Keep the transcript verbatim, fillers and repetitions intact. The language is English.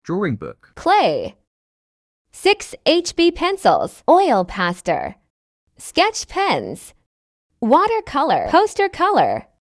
drawing book, clay, six H B pencils, oil pastel, sketch pens, watercolor, poster color.